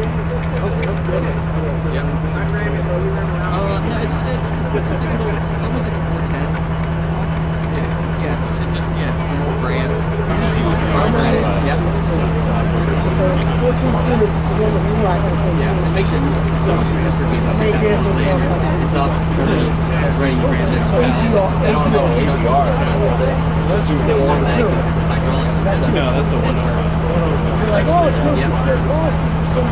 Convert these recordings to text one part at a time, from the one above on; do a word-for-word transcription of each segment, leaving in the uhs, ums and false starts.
Uh, no, it's, it's, it's like a little, almost like a four ten. Yeah, yeah, it's just, it's just, yeah, it's just more grass. Yeah. Yeah, it makes it so much faster because it's it's up, it's ready, you ran it. No, that's a one hour. Like, oh, it's really yeah.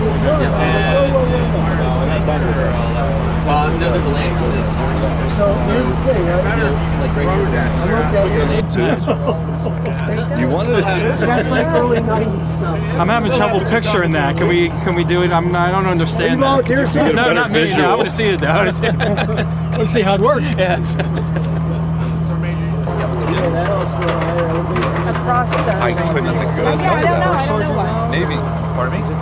Well, no, there's a land for this. So, like right here. You wanted to That's like early nineties stuff. I'm having trouble picturing that. Can we can we do it? I'm I don't understand that. No, not me. No, I want to see it though. I want to see, I want to see how it works. Yes. Across the... I couldn't even go. Yeah, I don't know. I don't know why. Maybe. Pardon me?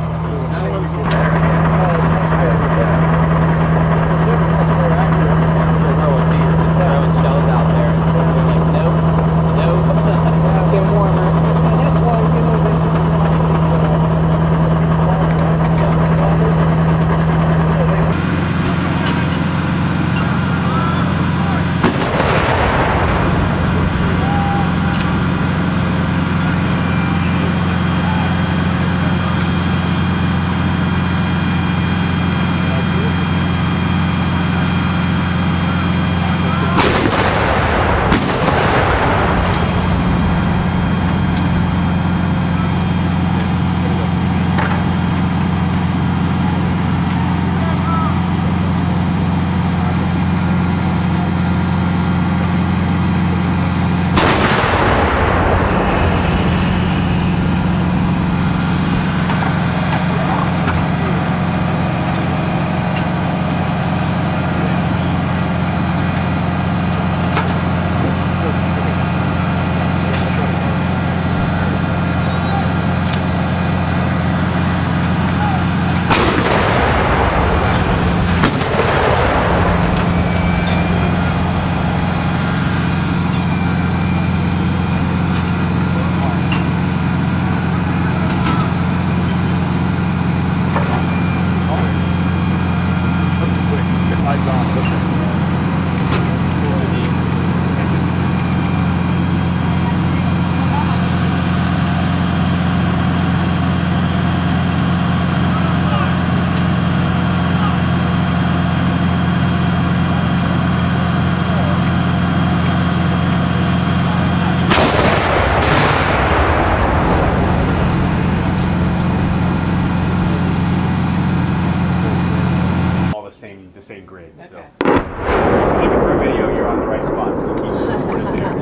Same grade. So, okay. If you're looking for a video, you're on the right spot. So keep it recorded there.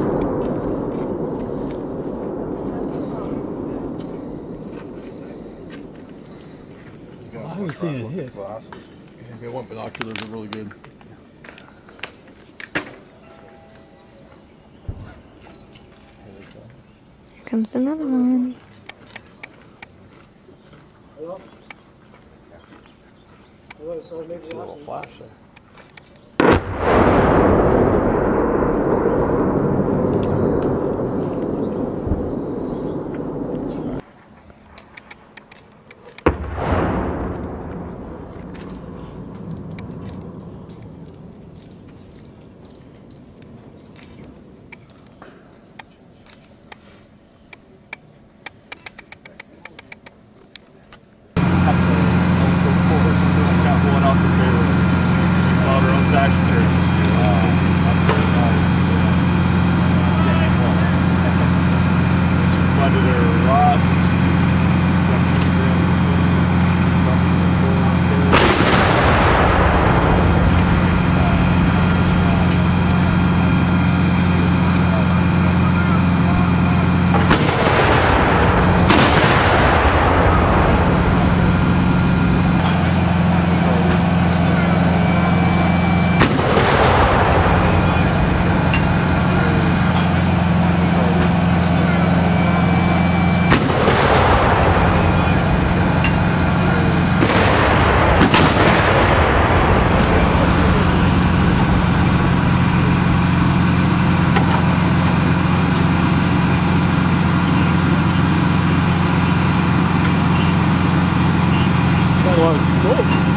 Yeah. I haven't seen it hit. Glasses. Yeah, I want binoculars are really good. Here comes another one. Hello? It's a little flash there. Got one off the fairway. Oh.